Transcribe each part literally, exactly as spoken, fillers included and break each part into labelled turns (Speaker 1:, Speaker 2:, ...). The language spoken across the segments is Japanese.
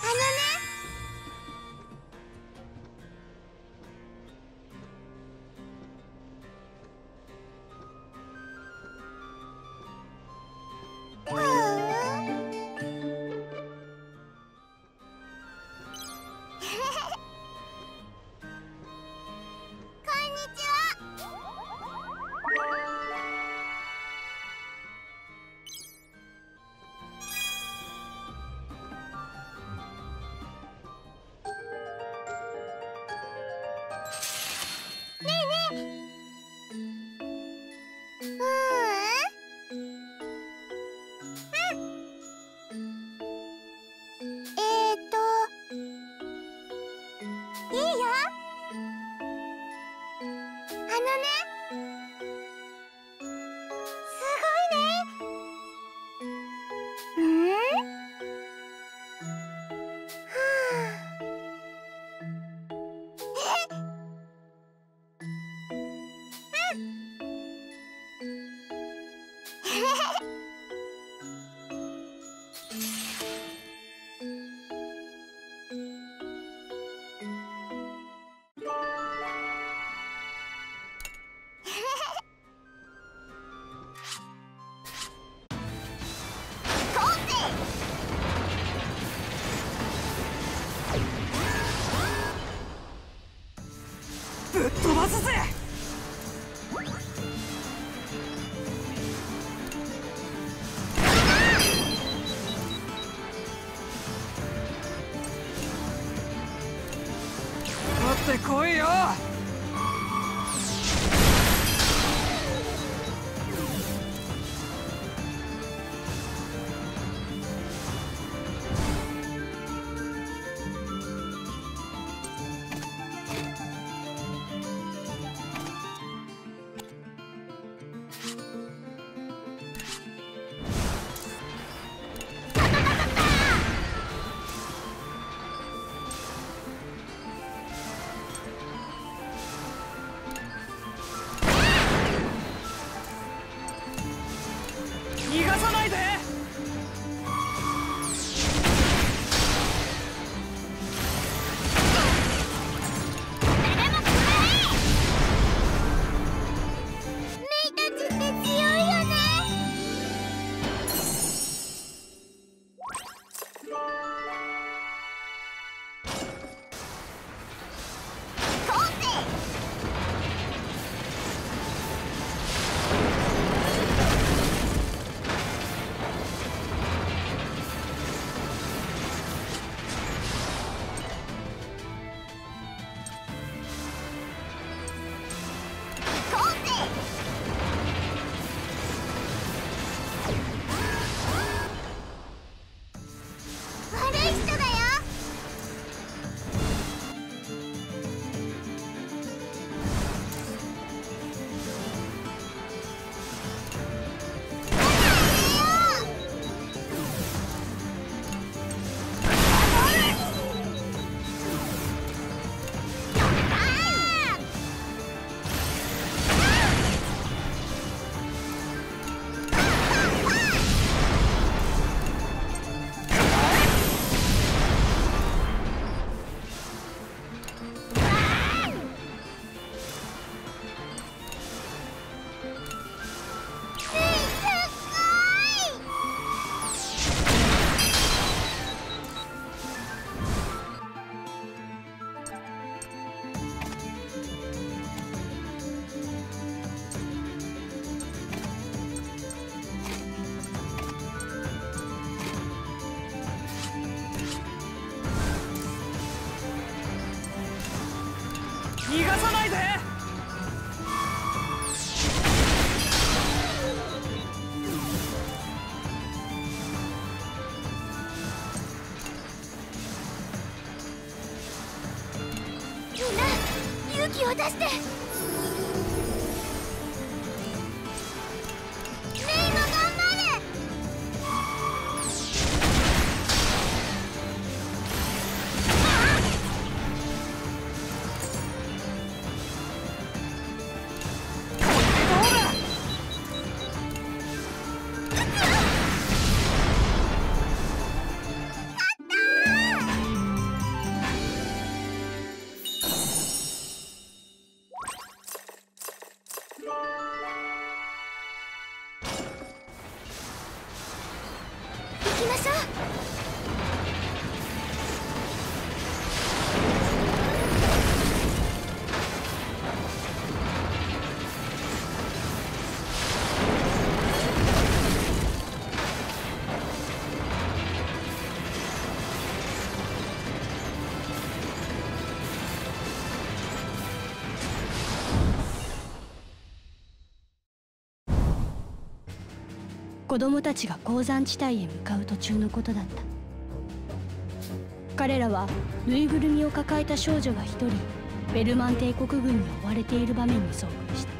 Speaker 1: ぶっ飛ばすぜ。取ってこいよ。逃がさないで。
Speaker 2: メイたちって強いよね。悪い人だよ。
Speaker 1: 逃がさないで。
Speaker 2: みんな勇気を出して。メイも頑張る。
Speaker 3: 子供たちが鉱山地帯へ向かう途中のことだった。彼らはぬいぐるみを抱えた少女が一人ベルマン帝国軍に追われている場面に遭遇した。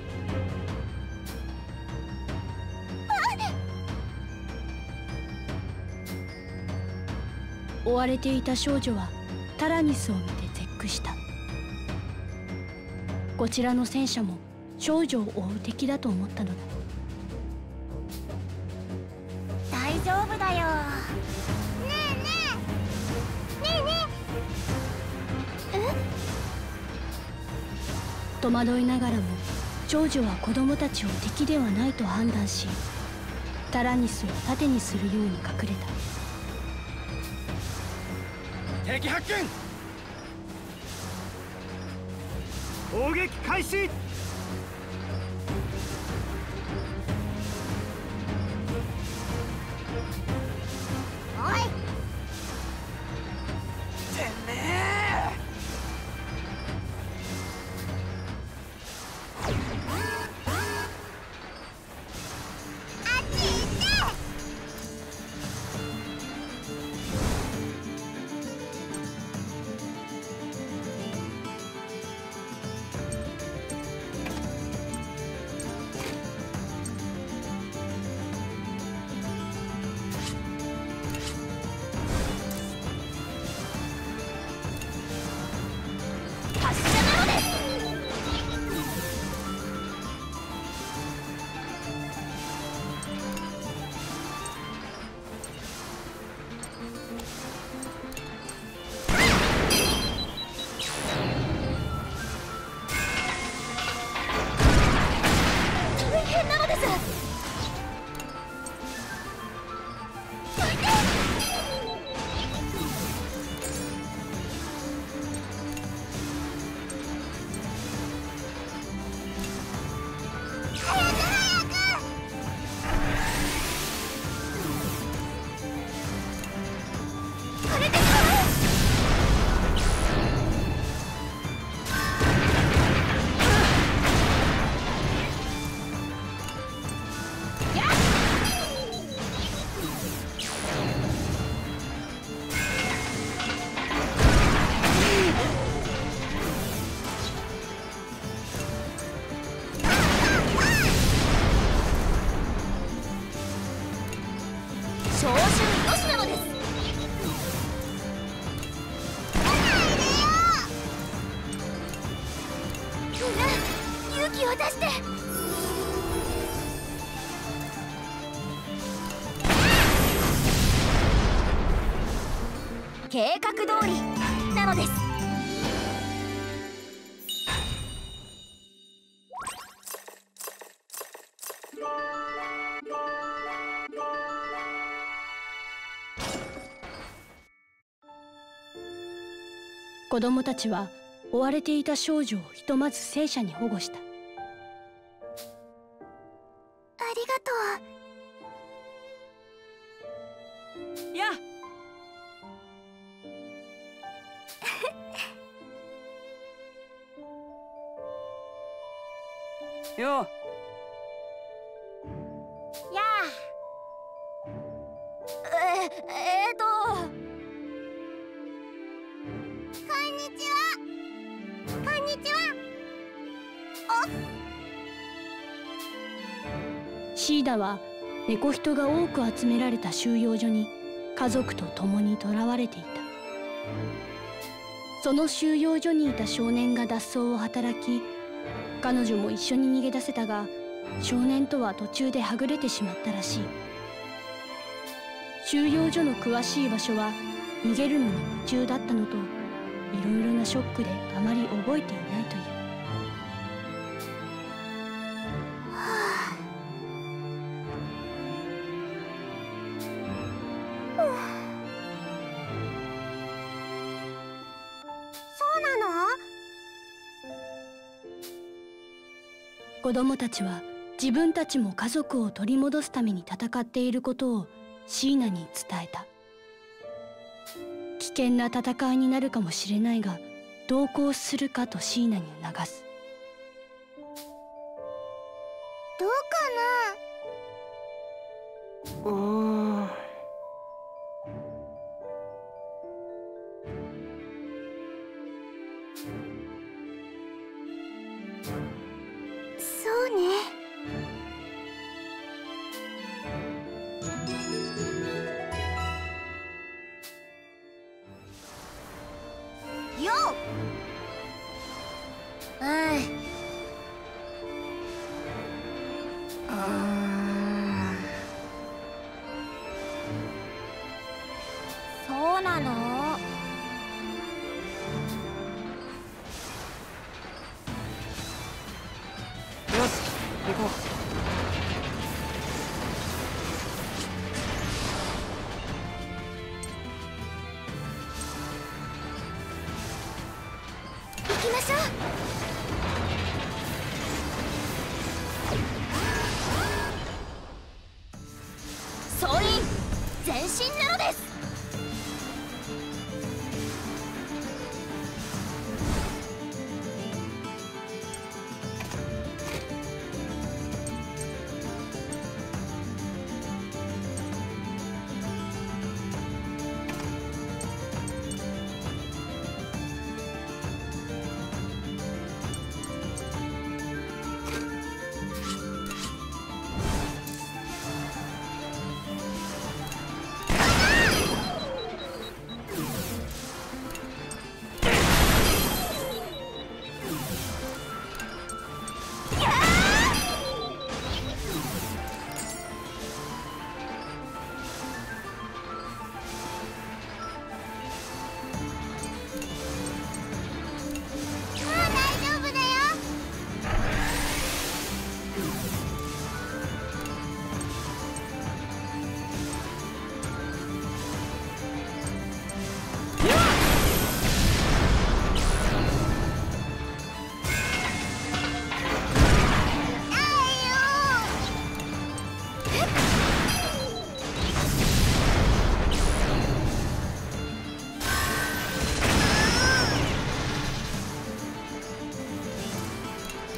Speaker 3: 追われていた少女はタラニスを見て絶句した。こちらの戦車も少女を追う敵だと思ったのだ。
Speaker 2: 大丈夫だよ。ねえねえねえねえ。え？
Speaker 3: 戸惑いながらも少女は子供たちを敵ではないと判断し、タラニスを盾にするように隠れた。
Speaker 1: 敵発見。砲撃開始。
Speaker 2: おい、
Speaker 1: てめえ。
Speaker 2: あっち行って。召集よしなのです。みんな勇気を出して。計画通りなのです。
Speaker 3: 子供たちは追われていた少女をひとまず戦車に保護した。
Speaker 2: ありがとう。
Speaker 1: やよ
Speaker 2: やあ。ええーとこんにちは。こんにちは。
Speaker 3: シーダは猫人が多く集められた収容所に家族と共に囚われていた。その収容所にいた少年が脱走を働き、彼女も一緒に逃げ出せたが、少年とは途中ではぐれてしまったらしい。収容所の詳しい場所は逃げるのに夢中だったのと、いろいろなショックであまり覚えていないという。
Speaker 2: そうなの？
Speaker 3: 子供たちは自分たちも家族を取り戻すために戦っていることをシーナに伝えた。危険な戦いになるかもしれないが同行するかとシーナに促す。
Speaker 2: どうかな。
Speaker 1: うーん。
Speaker 2: そうね。よっ。うん。うーん。そうなの？
Speaker 1: よし、行こう。
Speaker 2: 行きましょう。総員前進なのです。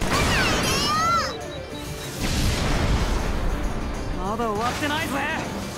Speaker 1: まだ終わってないぜ。